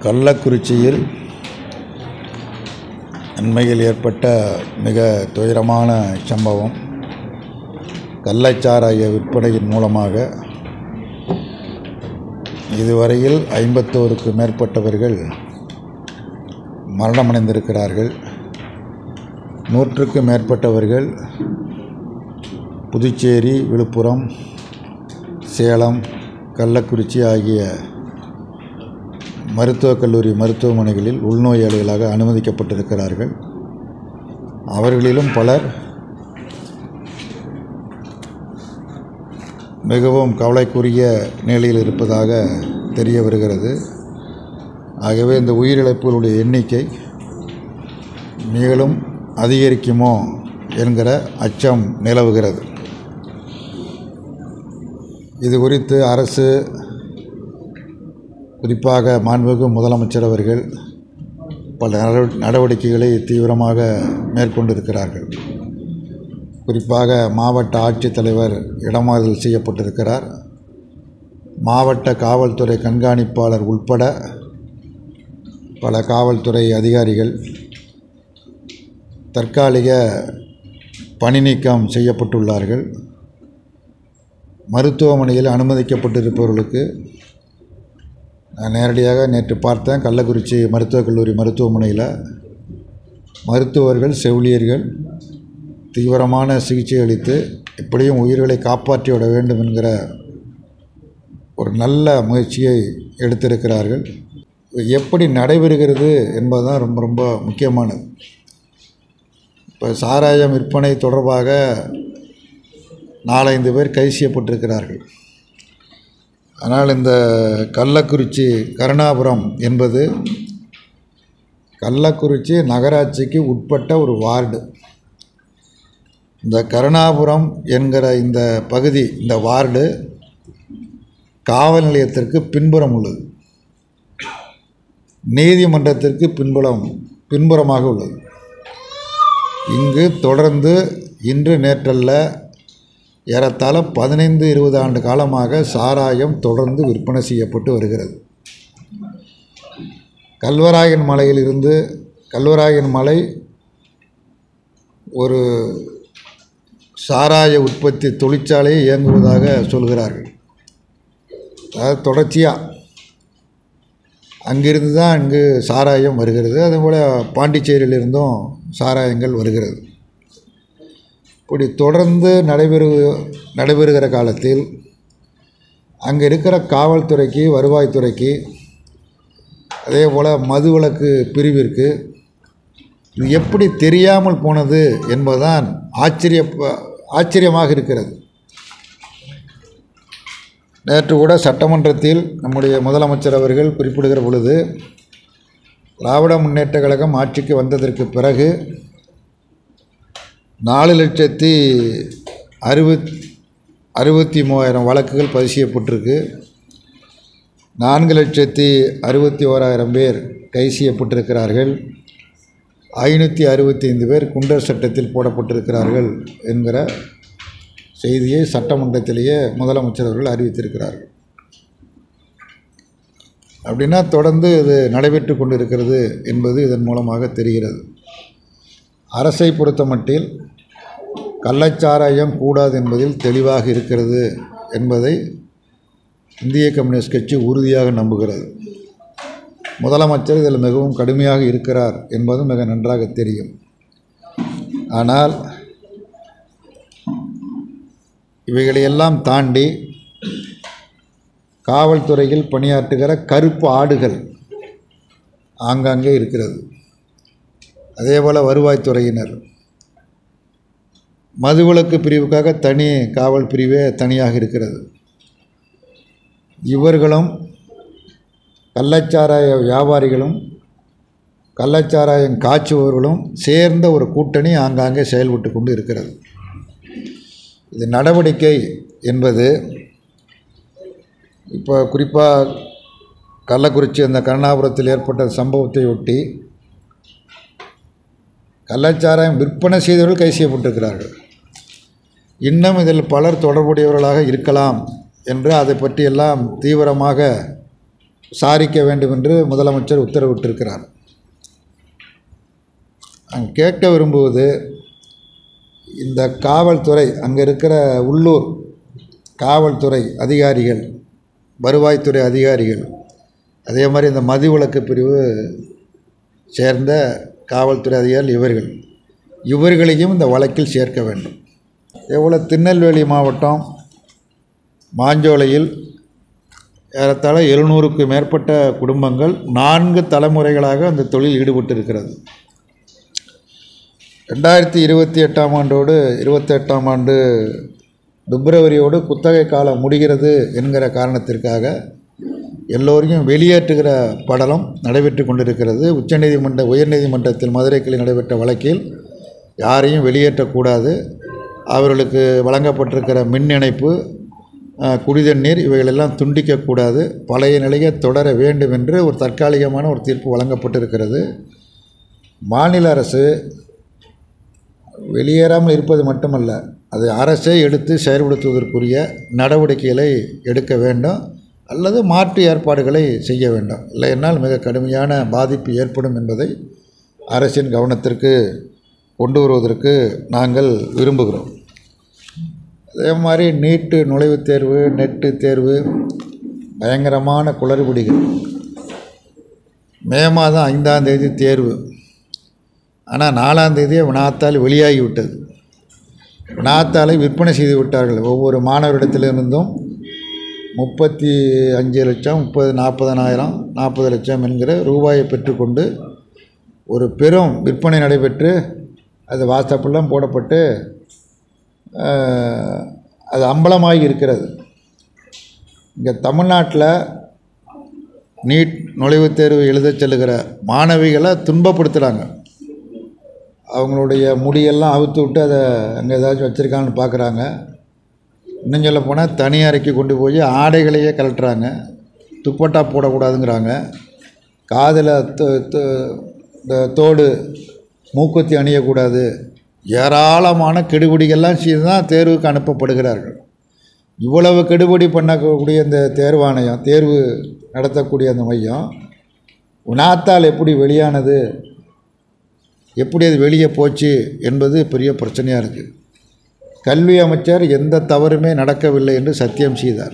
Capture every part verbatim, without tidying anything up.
கள்ளக்குறிச்சியில் அண்மையில் ஏற்பட்ட மிக துயரமான சம்பவம். கள்ளச்சாராய விற்பனையின் மூலமாக இதுவரையில் ஐம்பத்தோருக்கு மேற்பட்டவர்கள் மரணமடைந்திருக்கிறார்கள். நூற்றுக்கு மேற்பட்டவர்கள் புதுச்சேரி, விழுப்புரம், சேலம், கள்ளக்குறிச்சி ஆகிய மருத்துவக் கல்லூரி மருத்துவமனைகளில் உள்நோயாளிகளாக அனுமதிக்கப்பட்டிருக்கிறார்கள். அவர்களிலும் பலர் மிகவும் கவலைக்குரிய நிலையில் இருப்பதாக தெரிய வருகிறது. ஆகவே இந்த உயிரிழப்புகளுடைய எண்ணிக்கை மேலும் அதிகரிக்குமோ என்கிற அச்சம் நிலவுகிறது. இது குறித்து அரசு, குறிப்பாக மாண்புமிகு முதலமைச்சர் அவர்கள் பல நடவடிக்கைகளை தீவிரமாக மேற்கொண்டிருக்கிறார்கள். குறிப்பாக மாவட்ட ஆட்சித்தலைவர் இடமாறுதல் செய்யப்பட்டிருக்கிறார். மாவட்ட காவல்துறை கண்காணிப்பாளர் உட்பட பல காவல்துறை அதிகாரிகள் தற்காலிக பணி நீக்கம் செய்யப்பட்டுள்ளார்கள். மருத்துவமனையில் அனுமதிக்கப்பட்டிருப்பவர்களுக்கு நான் நேரடியாக நேற்று பார்த்தேன். கள்ளக்குறிச்சி மருத்துவக் கல்லூரி மருத்துவமனையில் மருத்துவர்கள், செவிலியர்கள் தீவிரமான சிகிச்சை அளித்து எப்படியும் உயிர்களை காப்பாற்றி விட வேண்டும் என்கிற ஒரு நல்ல முயற்சியை எடுத்திருக்கிறார்கள். எப்படி நடைபெறுகிறது என்பதுதான் ரொம்ப ரொம்ப முக்கியமானது. இப்போ சாராயம் விற்பனை தொடர்பாக நாலஞ்சு பேர் கைது செய்யப்பட்டிருக்கிறார்கள். ஆனால் இந்த கள்ளக்குறிச்சி கருணாபுரம் என்பது கள்ளக்குறிச்சி நகராட்சிக்கு உட்பட்ட ஒரு வார்டு. இந்த கருணாபுரம் என்கிற இந்த பகுதி, இந்த வார்டு காவல் நிலையத்திற்கு பின்புறம் உள்ளது, நீதிமன்றத்திற்கு பின்புறம் பின்புறமாக உள்ளது. இங்கு தொடர்ந்து இன்று நேற்றல்ல ஏறத்தாழ பதினைந்து இருபது ஆண்டு காலமாக சாராயம் தொடர்ந்து விற்பனை செய்யப்பட்டு வருகிறது. கல்வராயன் மலையில் இருந்து கல்வராயன் மலை ஒரு சாராய உற்பத்தி தொழிற்சாலையை இயங்குவதாக சொல்கிறார்கள். அதாவது தொடர்ச்சியாக அங்கிருந்து தான் இங்கு சாராயம் வருகிறது. அதேபோல் பாண்டிச்சேரியிலிருந்தும் சாராயங்கள் வருகிறது. இப்படி தொடர்ந்து நடைபெறு நடைபெறுகிற காலத்தில் அங்கே இருக்கிற காவல்துறைக்கு, வருவாய்த்துறைக்கு, அதே போல் மதுவிலக்கு பிரிவிற்கு இது எப்படி தெரியாமல் போனது என்பதுதான் ஆச்சரிய ஆச்சரியமாக இருக்கிறது. நேற்று கூட சட்டமன்றத்தில் நம்முடைய முதலமைச்சர் அவர்கள் குறிப்பிடுகிற பொழுது, திராவிட முன்னேற்ற கழகம் ஆட்சிக்கு வந்ததற்கு பிறகு நாலு லட்சத்தி அறுபத் அறுபத்தி மூவாயிரம் வழக்குகள் பதிவு செய்யப்பட்டிருக்கு. நான்கு லட்சத்தி அறுபத்தி ஓராயிரம் பேர் கைது செய்யப்பட்டிருக்கிறார்கள். ஐநூற்றி அறுபத்தி ஐந்து பேர் குண்டர் சட்டத்தில் போடப்பட்டிருக்கிறார்கள் என்கிற செய்தியை சட்டமன்றத்திலேயே முதலமைச்சர் அவர்கள் அறிவித்திருக்கிறார்கள். அப்படின்னா தொடர்ந்து இது நடைபெற்று கொண்டிருக்கிறது என்பது இதன் மூலமாக தெரிகிறது. அரசை பொறுத்தமட்டில் கள்ளச்சாராயம் கூடாது என்பதில் தெளிவாக இருக்கிறது என்பதை இந்திய கம்யூனிஸ்ட் கட்சி உறுதியாக நம்புகிறது. முதலமைச்சர் இதில் மிகவும் கடுமையாக இருக்கிறார் என்பது மிக நன்றாக தெரியும். ஆனால் இவைகளையெல்லாம் தாண்டி காவல்துறையில் பணியாற்றுகிற கருப்பு ஆடுகள் ஆங்காங்கே இருக்கிறது. அதேபோல் வருவாய்த்துறையினர், மதுவிலக்கு பிரிவுக்காக தனி காவல் பிரிவே தனியாக இருக்கிறது. இவர்களும் கள்ளச்சாராய வியாபாரிகளும் கள்ளச்சாராயம் காய்ச்சுபவர்களும் சேர்ந்த ஒரு கூட்டணி ஆங்காங்கே செயல்பட்டு கொண்டு இருக்கிறது. இது நடவடிக்கை என்பது இப்போ குறிப்பாக கள்ளக்குறிச்சி அந்த கருணாபுரத்தில் ஏற்பட்ட சம்பவத்தை ஒட்டி கள்ளச்சாராயம் விற்பனை செய்தவர்கள் கைது செய்யப்பட்டிருக்கிறார்கள். இன்னும் இதில் பலர் தொடர்புடையவர்களாக இருக்கலாம் என்று அதை பற்றியெல்லாம் தீவிரமாக விசாரிக்க வேண்டும் என்று முதலமைச்சர் உத்தரவிட்டிருக்கிறார். நான் கேட்க விரும்புவது, இந்த காவல்துறை, அங்கே இருக்கிற உள்ளூர் காவல்துறை அதிகாரிகள், வருவாய்த்துறை அதிகாரிகள், அதே மாதிரி இந்த மதுவிலக்கு பிரிவு சேர்ந்த காவல்துறை அதிகாரிகள், இவர்கள் இவர்களையும் இந்த வழக்கில் சேர்க்க வேண்டும். எவ்வளோ திருநெல்வேலி மாவட்டம் மாஞ்சோலையில் ஏறத்தாழ எழுநூறுக்கு மேற்பட்ட குடும்பங்கள் நான்கு தலைமுறைகளாக அந்த தொழில் ஈடுபட்டு இருக்கிறது. ரெண்டாயிரத்தி இருபத்தி எட்டாம் ஆண்டோடு இருபத்தி எட்டாம் ஆண்டு பிப்ரவரியோடு குத்தகை காலம் முடிகிறது என்கிற காரணத்திற்காக எல்லோரையும் வெளியேற்றுகிற படலம் நடைபெற்று கொண்டிருக்கிறது. உச்சநீதிமன்ற உயர்நீதிமன்றத்தில் மதுரை கிளை நடைபெற்ற வழக்கில் யாரையும் வெளியேற்றக்கூடாது, அவர்களுக்கு வழங்கப்பட்டிருக்கிற மின் இணைப்பு, குடிதண்ணீர் இவைகளெல்லாம் துண்டிக்கக்கூடாது, பழைய நிலையை தொடர வேண்டும் என்று ஒரு தற்காலிகமான ஒரு தீர்ப்பு வழங்கப்பட்டிருக்கிறது. மாநில அரசு வெளியேறாமல் இருப்பது மட்டுமல்ல, அது அரசே எடுத்து செயல்படுத்துவதற்குரிய நடவடிக்கைகளை எடுக்க வேண்டும், அல்லது மாற்று ஏற்பாடுகளை செய்ய வேண்டும். இல்லையென்றால் மிக கடுமையான பாதிப்பு ஏற்படும் என்பதை அரசின் கவனத்திற்கு கொண்டு வருவதற்கு நாங்கள் விரும்புகிறோம். அதே மாதிரி நீட்டு நுழைவுத் தேர்வு, நெட்டு தேர்வு பயங்கரமான குளறுபடிகள். மே மாதம் ஐந்தாம் தேதி தேர்வு, ஆனால் நாலாம் தேதியே வினாத்தாள் வெளியாகிவிட்டது. வினாத்தாளை விற்பனை செய்து விட்டார்கள். ஒவ்வொரு மாணவரிடத்திலிருந்தும் முப்பத்தி அஞ்சு லட்சம் முப்பது நாற்பதனாயிரம் நாற்பது லட்சம் என்கிற ரூபாயை பெற்றுக்கொண்டு ஒரு பெரும் விற்பனை நடைபெற்று அது வாட்ஸ்அப்பெல்லாம் போடப்பட்டு அது அம்பலமாகி இருக்கிறது. இங்கே தமிழ்நாட்டில் நீட் நுழைவுத் தேர்வு எழுதச் செல்லுகிற மாணவிகளை துன்பப்படுத்துகிறாங்க. அவங்களுடைய முடியெல்லாம் அவுத்து விட்டு அதை அங்கே ஏதாச்சும் வச்சுருக்காங்கன்னு பார்க்குறாங்க. இன்னும் சொல்ல போனால் தனி அறைக்கு கொண்டு போய் ஆடைகளையே கலட்டுறாங்க, துப்பட்டா போடக்கூடாதுங்கிறாங்க, காதில் இந்த தோடு மூக்குத்தி அணியக்கூடாது, ஏராளமான கெடுபிடிகள்லாம் செய்து தான் தேர்வுக்கு அனுப்பப்படுகிறார்கள். இவ்வளவு கெடுபிடி பண்ணக்கூடிய இந்த தேர்வாணையம், தேர்வு நடத்தக்கூடிய அந்த மையம், வினாத்தாள் எப்படி வெளியானது, எப்படி அது வெளியே போச்சு என்பது பெரிய பிரச்சனையாக இருக்குது. கல்வி அமைச்சர் எந்த தவறுமே நடக்கவில்லை என்று சத்தியம் செய்தார்.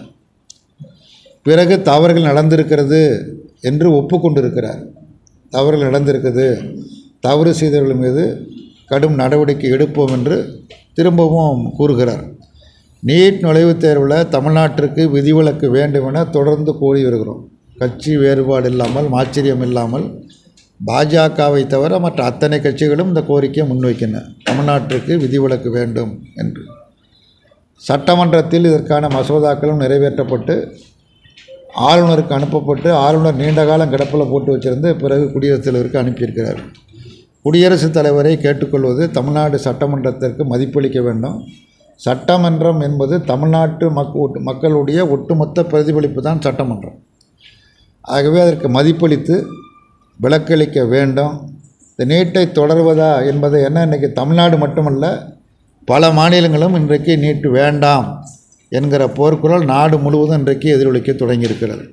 பிறகு தவறுகள் நடந்திருக்கிறது என்று ஒப்புக்கொண்டிருக்கிறார். தவறுகள் நடந்திருக்குது, தவறு செய்தவர்கள் மீது கடும் நடவடிக்கை எடுப்போம் என்று திரும்பவும் கூறுகிறார். நீட் நுழைவுத் தேர்வில் தமிழ்நாட்டிற்கு விதிவிலக்கு வேண்டும் என தொடர்ந்து கோரி வருகிறோம். கட்சி வேறுபாடு இல்லாமல், ஆச்சரியம் இல்லாமல் பாஜகவை தவிர மற்ற அத்தனை கட்சிகளும் இந்த கோரிக்கையை முன்வைக்கின்றன. தமிழ்நாட்டிற்கு விதிவிலக்கு வேண்டும் என்று. சட்டமன்றத்தில் இதற்கான மசோதாக்களும் நிறைவேற்றப்பட்டு ஆளுநருக்கு அனுப்பப்பட்டு ஆளுநர் நீண்ட காலம் கிடப்பில் போட்டு வச்சிருந்து பிறகு குடியரசுத் தலைவருக்கு அனுப்பியிருக்கிறார். குடியரசுத் தலைவரை கேட்டுக்கொள்வது, தமிழ்நாடு சட்டமன்றத்திற்கு மதிப்பளிக்க வேண்டும். சட்டமன்றம் என்பது தமிழ்நாட்டு மக் மக்களுடைய ஒட்டுமொத்த பிரதிபலிப்பு தான் சட்டமன்றம். ஆகவே அதற்கு மதிப்பளித்து விலக்களிக்க வேண்டும். இந்த நீட்டை தொடர்வதா என்பதை என்ன, இன்றைக்கி தமிழ்நாடு மட்டுமல்ல பல மாநிலங்களும் இன்றைக்கு நீட்டு வேண்டாம் என்கிற போர்க்குரல் நாடு முழுவதும் இன்றைக்கு எதிரொலிக்க தொடங்கியிருக்கிறது.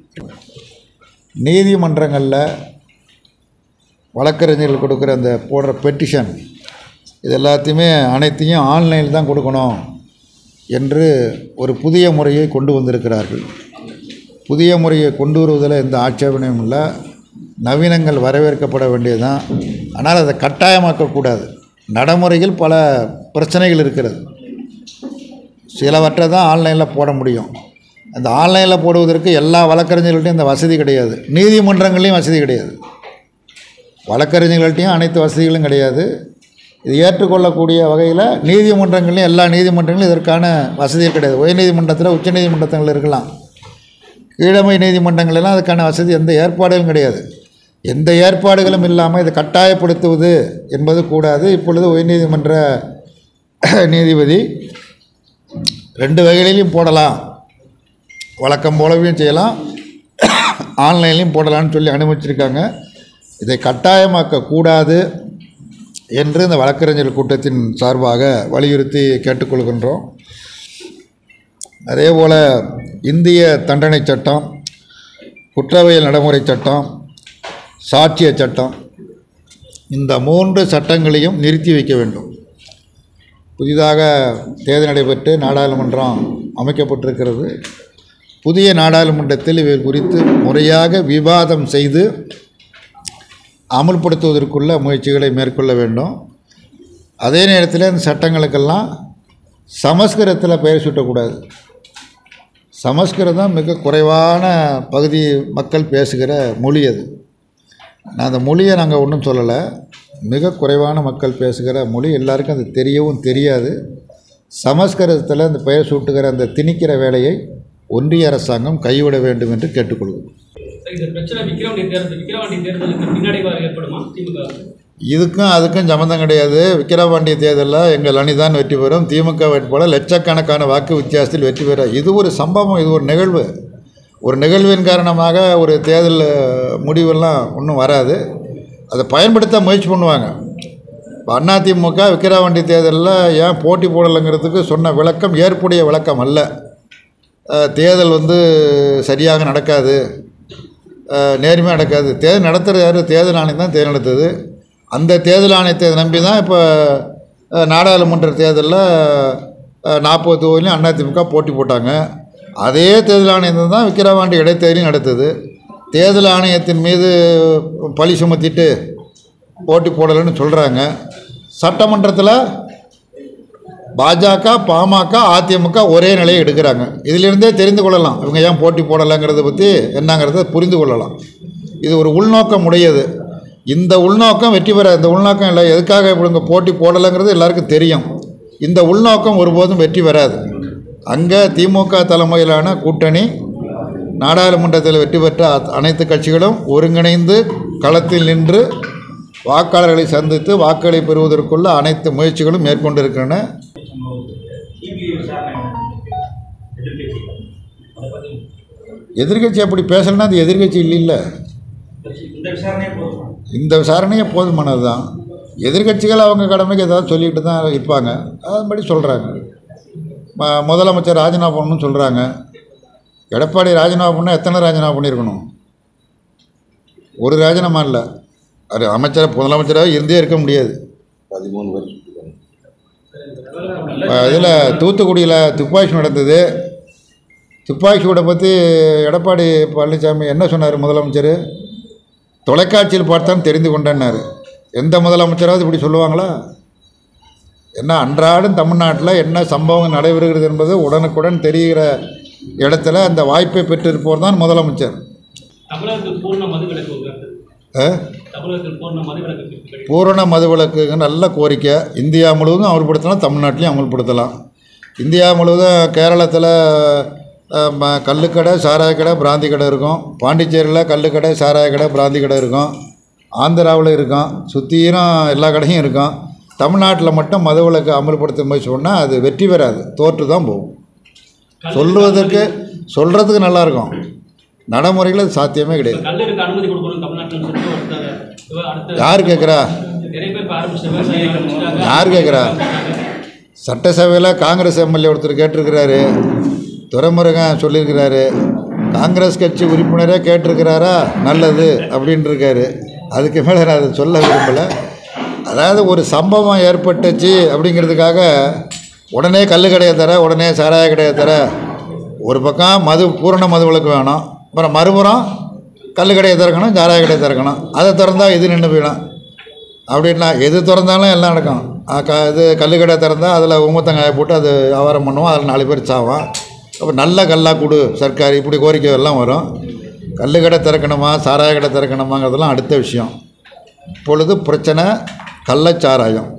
நீதிமன்றங்களில் வழக்கறிஞர்கள் கொடுக்குற அந்த போடுற பெட்டிஷன், இது எல்லாத்தையுமே அனைத்தையும் ஆன்லைனில் தான் கொடுக்கணும் என்று ஒரு புதிய முறையை கொண்டு வந்திருக்கிறார்கள். புதிய முறையை கொண்டு வருவதில் எந்த ஆட்சேபனையும் இல்லை, நவீனங்கள் வரவேற்கப்பட வேண்டியது தான். ஆனால் அதை கட்டாயமாக்கக்கூடாது. நடைமுறையில் பல பிரச்சனைகள் இருக்கிறது. சிலவற்றை தான் ஆன்லைனில் போட முடியும். அந்த ஆன்லைனில் போடுவதற்கு எல்லா வழக்கறிஞர்கள்ட்டையும் அந்த வசதி கிடையாது, நீதிமன்றங்கள்லேயும் வசதி கிடையாது, வழக்கறிஞர்கள்ட்டையும் அனைத்து வசதிகளும் கிடையாது. இது ஏற்றுக்கொள்ளக்கூடிய வகையில் நீதிமன்றங்கள்லையும் எல்லா நீதிமன்றங்களும் இதற்கான வசதிகள் கிடையாது. உயர்நீதிமன்றத்தில், உச்ச நீதிமன்றத்தில் இருக்கலாம், கீழமை நீதிமன்றங்களெல்லாம் அதுக்கான வசதி எந்த ஏற்பாடுகளும் கிடையாது. எந்த ஏற்பாடுகளும் இல்லாமல் இதை கட்டாயப்படுத்துவது என்பது கூடாது. இப்பொழுது உயர்நீதிமன்ற நீதிபதி ரெண்டு வகையிலையும் போடலாம், வழக்கம் போலவும் செய்யலாம், ஆன்லைன்லையும் போடலான்னு சொல்லி அனுமதிச்சிருக்காங்க. இதை கட்டாயமாக்கக்கூடாது என்று இந்த வழக்கறிஞர் கூட்டத்தின் சார்பாக வலியுறுத்தி கேட்டுக்கொள்கின்றோம். அதே போல் இந்திய தண்டனை சட்டம் குற்றவியல் நடைமுறை சட்டம், சாட்சிய சட்டம், இந்த மூன்று சட்டங்களையும் நிறுத்தி வைக்க வேண்டும். புதிதாக தேர்தல் நடைபெற்று நாடாளுமன்றம் அமைக்கப்பட்டிருக்கிறது. புதிய நாடாளுமன்றத்தில் இவை குறித்து முறையாக விவாதம் செய்து அமுல்படுத்துவதற்குள்ள முயற்சிகளை மேற்கொள்ள வேண்டும். அதே நேரத்தில் அந்த சட்டங்களுக்கெல்லாம் சமஸ்கிருதத்தில் பெயர் சூட்டக்கூடாது. சமஸ்கிருதம் மிக குறைவான பகுதி மக்கள் பேசுகிற மொழி அது. நான் அந்த மொழியை நாங்கள் ஒன்றும் சொல்லலை. மிக குறைவான மக்கள் பேசுகிற மொழி, எல்லாருக்கும் அது தெரியவும் தெரியாது. சமஸ்கிருதத்தில் அந்த பெயர் சூட்டுகிற அந்த திணிக்கிற வேலையை ஒன்றிய அரசாங்கம் கைவிட வேண்டும் என்று கேட்டுக்கொள்வோம். இதுக்கும் அதுக்கும் சம்மந்தம் கிடையாது. விக்கிரவாண்டி தேர்தலில் எங்கள் அணி தான் வெற்றி பெறும், திமுக வேட்பாளர் லட்சக்கணக்கான வாக்கு வித்தியாசத்தில் வெற்றி பெற. இது ஒரு சம்பவம், இது ஒரு நிகழ்வு. ஒரு நிகழ்வின் காரணமாக ஒரு தேர்தல் முடிவெல்லாம் ஒன்றும் வராது. அதை பயன்படுத்த முயற்சி பண்ணுவாங்க. இப்போ அதிமுக விக்கிரவாண்டி தேர்தலில் ஏன் போட்டி போடலைங்கிறதுக்கு சொன்ன விளக்கம் ஏற்புடைய விளக்கம் அல்ல. தேர்தல் வந்து சரியாக நடக்காது, நேர்மையாக நடக்காது. தேர்தல் நடத்துகிற யார்? தேர்தல் ஆணையம் தான் தேர்தல் நடத்துது. அந்த தேர்தல் ஆணையத்தை நம்பி தான் இப்போ நாடாளுமன்ற தேர்தலில் நாற்பது தொகுதியிலையும் அதிமுக போட்டி போட்டாங்க. அதே தேர்தல் ஆணையத்தை தான் விக்கிரவாண்டி இடைத்தேர்தலையும் நடத்துது. தேர்தல் ஆணையத்தின் மீது பழி சுமத்திட்டு போட்டி போடலைன்னு சொல்கிறாங்க. சட்டமன்றத்தில் பாஜக, பாமக, அதிமுக ஒரே நிலையை எடுக்கிறாங்க. இதிலிருந்தே தெரிந்து கொள்ளலாம் இவங்க ஏன் போட்டி போடலைங்கிறத பற்றி என்னங்கிறத புரிந்து கொள்ளலாம். இது ஒரு உள்நோக்கம் உடையது. இந்த உள்நோக்கம் வெற்றி பெற, இந்த உள்நோக்கம் இல்லை. எதுக்காக இவங்க போட்டி போடலைங்கிறது எல்லாருக்கும் தெரியும். இந்த உள்நோக்கம் ஒருபோதும் வெற்றி பெறாது. அங்கே திமுக தலைமையிலான கூட்டணி நாடாளுமன்றத்தில் வெற்றி பெற்ற அனைத்து கட்சிகளும் ஒருங்கிணைந்து களத்தில் நின்று வாக்காளர்களை சந்தித்து வாக்குகளை பெறுவதற்குள்ள அனைத்து முயற்சிகளும் மேற்கொண்டிருக்கின்றன. எதிர்கட்சி அப்படி பேசலன்னா அது எதிர்கட்சி இல்லை இல்லை இந்த விசாரணையே போதுமானது தான். எதிர்கட்சிகள் அவங்க கடமைக்கு ஏதாவது சொல்லிட்டு தான் இருப்பாங்க. அதன்படி சொல்கிறாங்க. ம முதலமைச்சர் ராஜினாமா பண்ணணும்னு சொல்கிறாங்க. எடப்பாடி ராஜினாமா பண்ணால் எத்தனை ராஜினாமா பண்ணியிருக்கணும்? ஒரு ராஜினாமா இல்லை. அது அமைச்சர் முதலமைச்சராக இருந்தே இருக்க முடியாது. பதிமூணு வருஷம் இதில் தூத்துக்குடியில் துப்பாக்கி நடந்தது. துப்பாக்கி சூடை பற்றி எடப்பாடி பழனிசாமி என்ன சொன்னார்? முதலமைச்சர் தொலைக்காட்சியில் பார்த்தான் தெரிந்து கொண்டேன்னாரு. எந்த முதலமைச்சராவது இப்படி சொல்லுவாங்களா? என்ன அன்றாடம் தமிழ்நாட்டில் என்ன சம்பவம் நடைபெறுகிறது என்பது உடனுக்குடன் தெரிகிற இடத்துல அந்த வாய்ப்பை பெற்றிருப்போர் தான் முதலமைச்சர். பூரண மதுவிலக்கு நல்ல கோரிக்கை. இந்தியா முழுவதும் அமல்படுத்தலாம், தமிழ்நாட்டிலையும் அமல்படுத்தலாம். இந்தியா முழுவதும் கேரளத்தில் கள்ளுக்கடை, சாராய கடை, பிராந்தி கடை இருக்கும். பாண்டிச்சேரியில் கள்ளுக்கடை, சாராய கடை, பிராந்தி கடை இருக்கும். ஆந்திராவில் இருக்கும். சுற்றியும் எல்லா கடையும் இருக்கும். தமிழ்நாட்டில் மட்டும் மதுவிலக்கு அமல்படுத்த முயற்சி சொன்னால் அது வெற்றி பெறாது, தோற்று தான் போகும். சொல்லுவதற்கு சொல்கிறதுக்கு நல்லாயிருக்கும், நடைமுறைகள் அது சாத்தியமே கிடையாது. யார் கேட்குறா? யார் கேட்குறா? சட்டசபையில் காங்கிரஸ் எம்எல்ஏ ஒருத்தர் கேட்டிருக்கிறாரு, துரைமுருகன் சொல்லியிருக்கிறாரு. காங்கிரஸ் கட்சி உறுப்பினரே கேட்டிருக்கிறாரா? நல்லது அப்படின்ட்டு இருக்காரு. அதுக்கு மேலே நான் அதை சொல்ல விரும்பலை. அதாவது ஒரு சம்பவம் ஏற்பட்டுச்சு அப்படிங்கிறதுக்காக உடனே கல் கடையை தர, உடனே சாராய கடையை தர. ஒரு பக்கம் மது பூரண மதுவிலக்கு வேணும், அப்புறம் மறுபுறம் கல் கடையை திறக்கணும், சாராய கடையை திறக்கணும். அதை திறந்தால் இது நின்று போயிடும். அப்படின்னா எது திறந்தாலும் எல்லாம் நடக்கும். க இது கல் கடை திறந்தால் அதில் உமத்தங்காயை போட்டு அது வியாபாரம் பண்ணுவோம், அதில் நாலு பேர் சாவான். அப்போ நல்ல கல்லாக கொடு சர்க்கார், இப்படி கோரிக்கை எல்லாம் வரும். கல் கடை திறக்கணுமா, சாராய கடை திறக்கணுமாங்கிறதெல்லாம் அடுத்த விஷயம். இப்பொழுது பிரச்சனை கள்ளச்சாராயம்.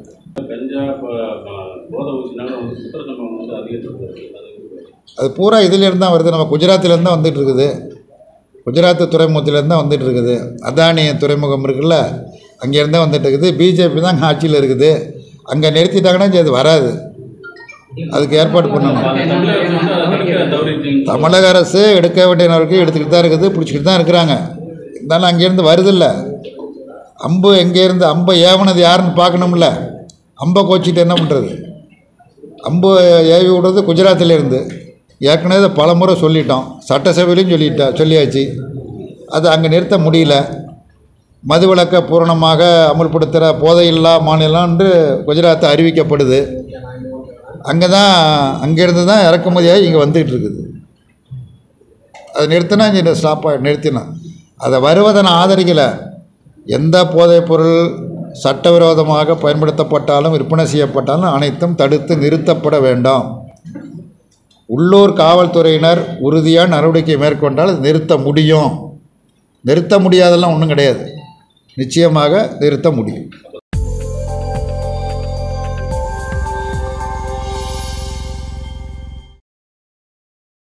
அது பூரா இதிலேருந்து தான் வருது. நம்ம குஜராத்திலேருந்து தான் வந்துட்டு இருக்குது. குஜராத் துறைமுகத்திலேருந்து தான் வந்துட்டு இருக்குது. அதானி துறைமுகம் இருக்குல்ல, அங்கேருந்து தான் வந்துட்டு இருக்குது. பிஜேபி தான் அங்கே ஆட்சியில் இருக்குது. அங்கே நிறுத்திட்டாங்கன்னா அது வராது. அதுக்கு ஏற்பாடு பண்ணணும். தமிழக அரசு எடுக்க வேண்டிய நடவடிக்கை எடுத்துக்கிட்டு தான் இருக்குது, பிடிச்சிக்கிட்டு தான் இருக்கிறாங்க. இருந்தாலும் அங்கேருந்து வருதில்ல. அம்பு எங்கேருந்து அம்பை ஏவனது யாருன்னு பார்க்கணும்ல. அம்பை கோச்சிட்டு என்ன பண்ணுறது? அம்பு ஏவி விடுறது குஜராத்திலேருந்து. ஏற்கனவே பல முறை சொல்லிட்டோம், சட்டசபையிலையும் சொல்லிட்டா சொல்லியாச்சு. அது அங்கே நிறுத்த முடியல. மதுவிலக்கை பூரணமாக அமுல்படுத்துகிற போதையில்லா மாநிலம் என்று குஜராத் அறிவிக்கப்படுது. அங்கே தான் அங்கேருந்து தான் இறக்குமதியாக இங்கே வந்துகிட்டு இருக்குது. அதை நிறுத்தினா இங்கே ஸ்டாப்பாக நிறுத்தினா அதை வருவதை நான் ஆதரிக்கலை. எந்த போதைப் பொருள் சட்டவிரோதமாக பயன்படுத்தப்பட்டாலும் விற்பனை செய்யப்பட்டாலும் அனைத்தும் தடுத்து நிறுத்தப்பட வேண்டாம். உள்ளூர் காவல்துறையினர் உறுதியான நடவடிக்கை மேற்கொண்டால் நிறுத்த முடியும். நிறுத்த முடியாதெல்லாம் ஒன்றும் கிடையாது, நிச்சயமாக நிறுத்த முடியும்.